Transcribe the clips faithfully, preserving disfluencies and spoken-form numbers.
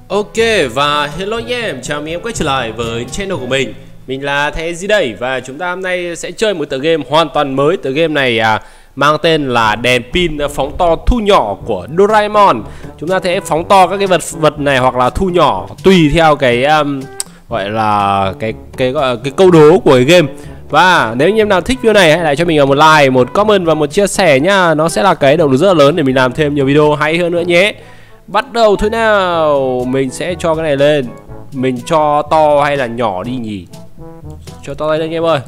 Ok và hello anh em, chào mừng em quay trở lại với channel của mình. Mình là Thế Gì đây và chúng ta hôm nay sẽ chơi một tựa game hoàn toàn mới. Tựa game này à, mang tên là đèn pin phóng to thu nhỏ của Doraemon. Chúng ta sẽ phóng to các cái vật vật này hoặc là thu nhỏ tùy theo cái um, gọi là cái cái gọi là cái câu đố của cái game. Và nếu anh em nào thích video này hãy lại cho mình một like, một comment và một chia sẻ nhá. Nó sẽ là cái động lực rất là lớn để mình làm thêm nhiều video hay hơn nữa nhé. Bắt đầu thôi nào. Mình sẽ cho cái này lên. Mình cho to hay là nhỏ đi nhỉ? Cho to lên anh em ơi.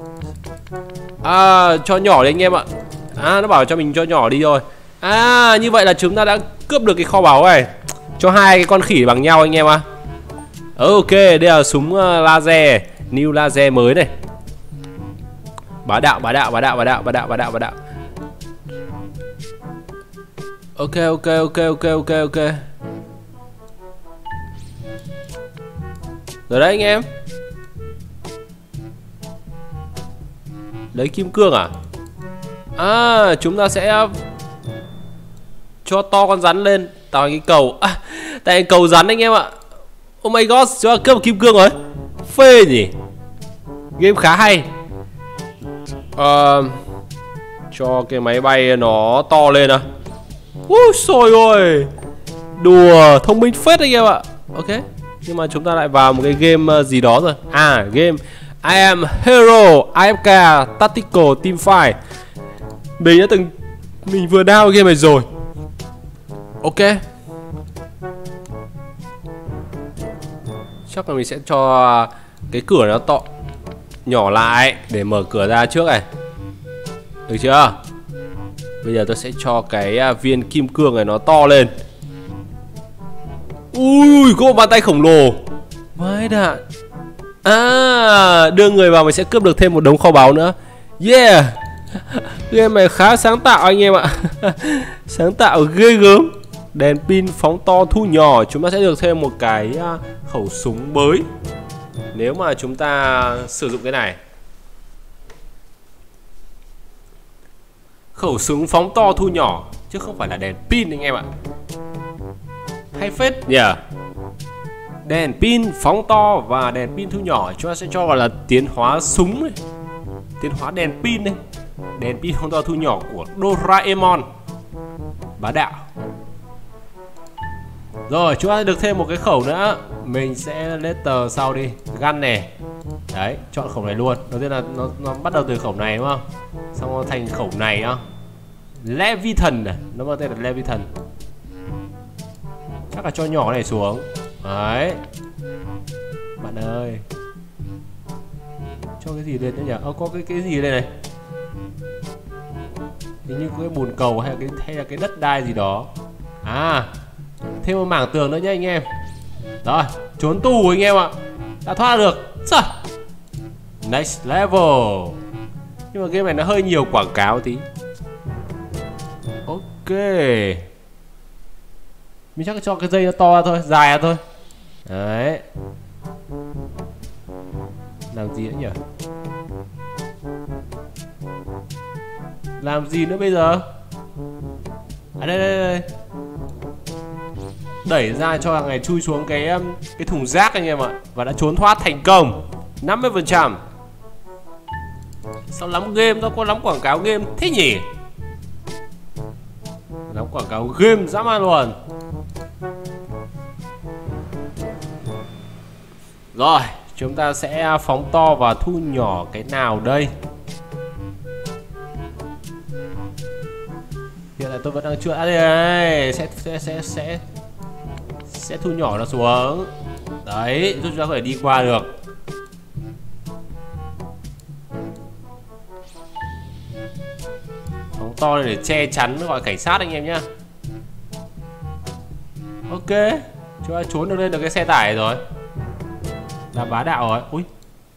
À, cho nhỏ đi anh em ạ. À, nó bảo cho mình cho nhỏ đi rồi. À, như vậy là chúng ta đã cướp được cái kho báu này. Cho hai cái con khỉ bằng nhau anh em ạ. Ok, đây là súng laser. New laser mới này. Bá đạo, bá đạo, bá đạo, bá đạo, bá đạo, bá đạo, bá đạo. Ok, ok, ok, ok, ok, ok. Rồi đấy anh em. Lấy kim cương à? À, chúng ta sẽ cho to con rắn lên, tạo thành cái cầu. À, tại cầu rắn anh em ạ. Oh my god, chúng ta cướp một kim cương rồi. Phê nhỉ. Game khá hay. uh, Cho cái máy bay nó to lên à. Úi xôi ơi. Đùa, thông minh phết anh em ạ. Ok, nhưng mà chúng ta lại vào một cái game gì đó rồi. À, game I am Hero a ép ca Tactical Team Fight. Mình đã từng Mình vừa download game này rồi. Ok, chắc là mình sẽ cho cái cửa nó to nhỏ lại để mở cửa ra trước này. Được chưa? Bây giờ tôi sẽ cho cái viên kim cương này nó to lên. Ui, có một bàn tay khổng lồ. Vãi đạn. À, đưa người vào mình sẽ cướp được thêm một đống kho báu nữa. Yeah. Game này khá sáng tạo anh em ạ. Sáng tạo ghê gớm. Đèn pin phóng to thu nhỏ. Chúng ta sẽ được thêm một cái khẩu súng mới nếu mà chúng ta sử dụng cái này. Khẩu súng phóng to thu nhỏ chứ không phải là đèn pin anh em ạ. Hay phết nhỉ. Yeah. Đèn pin phóng to và đèn pin thu nhỏ. Chúng ta sẽ cho gọi là tiến hóa súng này. Tiến hóa đèn pin này. Đèn pin phóng to thu nhỏ của Doraemon. Bá đạo. Rồi, chúng ta được thêm một cái khẩu nữa. Mình sẽ later sau đi. Gun này. Đấy, chọn khẩu này luôn. Đầu tiên là nó, nó bắt đầu từ khẩu này đúng không? Xong nó thành khẩu này á. Leviathan này. Nó mang tên là Leviathan. Chắc là cho nhỏ này xuống. Đấy. Bạn ơi. Cho cái gì lên nữa nhỉ? Ơ, có cái cái gì đây này? Hình như có cái bồn cầu hay là cái hay là cái đất đai gì đó. À, thêm một mảng tường nữa nhá anh em. Rồi, trốn tù anh em ạ. Đã thoát được. Sao? Next level. Nhưng mà game này nó hơi nhiều quảng cáo tí. Ok. Mình chắc cho cái dây nó to ra thôi, dài ra thôi. Đấy. Làm gì nữa nhỉ? Làm gì nữa bây giờ? À đây đây đây. Đẩy ra cho thằng này chui xuống cái cái thùng rác anh em ạ. Và đã trốn thoát thành công. năm mươi phần trăm. Sao lắm game, sao có lắm quảng cáo game thế nhỉ? Lắm quảng cáo game dã man luôn. Rồi, chúng ta sẽ phóng to và thu nhỏ cái nào đây? Hiện tại tôi vẫn đang chưa. À đây này, sẽ sẽ sẽ sẽ sẽ thu nhỏ nó xuống. Đấy, giúp chúng ta có thể đi qua được. Phóng to lên để che chắn gọi cảnh sát anh em nhá. Ok, chúng ta trốn được lên được cái xe tải rồi. Là bá đạo rồi. Ui,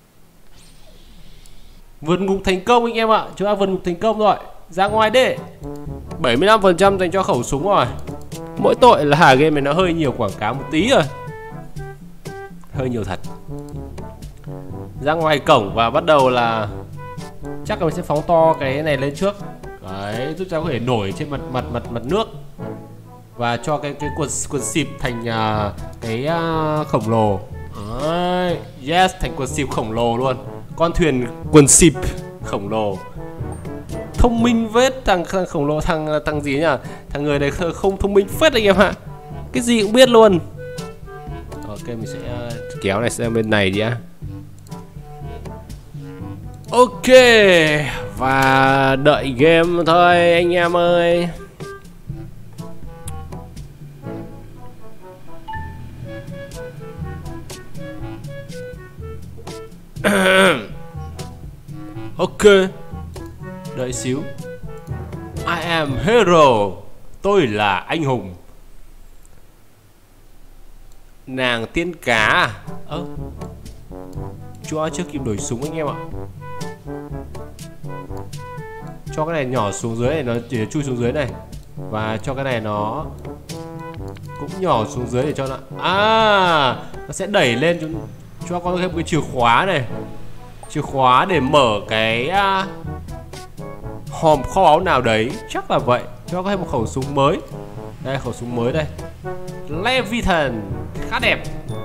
vượt ngục thành công anh em ạ. Chúng ta vượt ngục thành công rồi. Ra ngoài đi. bảy mươi lăm phần trăm dành cho khẩu súng rồi. Mỗi tội là game này nó hơi nhiều quảng cáo một tí rồi. Hơi nhiều thật. Ra ngoài cổng và bắt đầu là chắc là mình sẽ phóng to cái này lên trước. Đấy, giúp cho có thể nổi trên mặt mặt mặt mặt nước. và cho cái cái quần quần xịp thành uh, cái uh, khổng lồ. Đấy. Yes, thành quần xịp khổng lồ luôn. Con thuyền quần xịp khổng lồ. Thông minh vết thằng, thằng khổng lồ thằng thằng gì nhỉ? Thằng người này không thông minh phết anh em ạ. Cái gì cũng biết luôn. Ok, mình sẽ uh, kéo này sang bên này đi á. Ok, và đợi game thôi anh em ơi. Ok, đợi xíu. I am hero. Tôi là anh hùng. Nàng tiên cá à? Ơ, chúa chưa kịp đổi súng anh em ạ. Cho cái này nhỏ xuống dưới này, nó chỉ chui xuống dưới này. Và cho cái này nó cũng nhỏ xuống dưới để cho nó... À, nó sẽ đẩy lên. Chúng cho con thêm cái chìa khóa này. Chìa khóa để mở cái uh, hòm kho báu nào đấy. Chắc là vậy. Cho có thêm một khẩu súng mới. Đây, khẩu súng mới đây. Leviathan. Khá đẹp.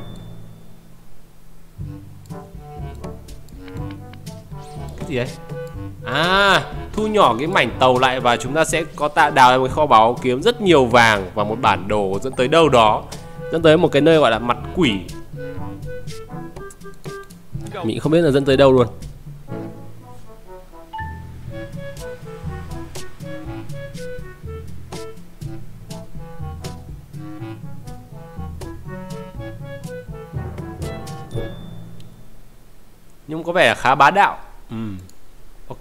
Cái gì đấy? À, thu nhỏ cái mảnh tàu lại và chúng ta sẽ có tạo đào ra một kho báu kiếm rất nhiều vàng và một bản đồ dẫn tới đâu đó, dẫn tới một cái nơi gọi là mặt quỷ. Mình không biết là dẫn tới đâu luôn. Nhưng có vẻ khá bá đạo. Ừ. Ok.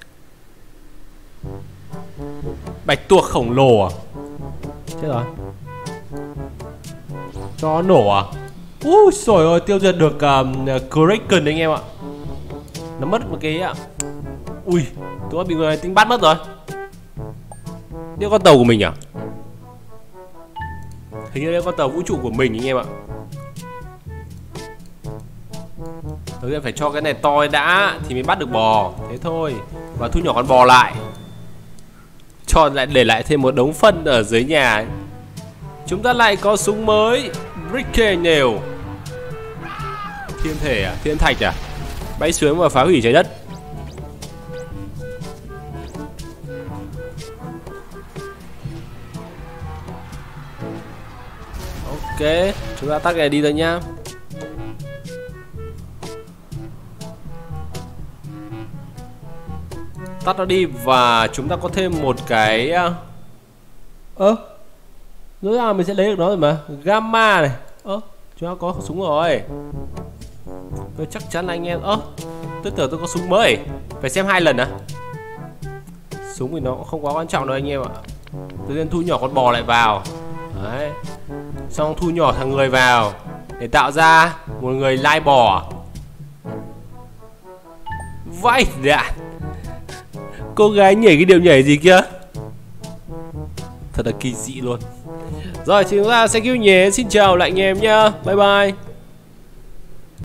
Bạch tuộc khổng lồ à? Chết rồi. Cho nó nổ à? Úi xồi ơi, tiêu diệt được um, Kraken anh em ạ. Nó mất một cái ạ. Ui, tôi bị người tính bắt mất rồi. Đây con tàu của mình à? Hình như đây con tàu vũ trụ của mình anh em ạ. Đầu tiên phải cho cái này to đã thì mới bắt được bò. Thế thôi. Và thu nhỏ con bò lại. Cho lại để lại thêm một đống phân ở dưới nhà ấy. Chúng ta lại có súng mới Brick Nail. Thiên thể à? Thiên thạch à? Bay xuống và phá hủy trái đất. Ok, chúng ta tắt cái này đi thôi nhá. Tắt nó đi và chúng ta có thêm một cái ơ à, rõ ràng mình sẽ lấy được nó rồi mà. Gamma này. Ơ à, chúng ta có súng rồi. Tôi chắc chắn là anh em. Ơ à, tôi tưởng tôi có súng mới. Phải xem hai lần à? Súng thì nó cũng không quá quan trọng đâu anh em ạ. Tôi nên thu nhỏ con bò lại vào. Đấy. Xong thu nhỏ thằng người vào để tạo ra một người lai bò. Vãi đạn. Cô gái nhảy cái điệu nhảy gì kia thật là kỳ dị luôn. Rồi chúng ta sẽ cứu nhé. Xin chào lại anh em nhá. Bye bye.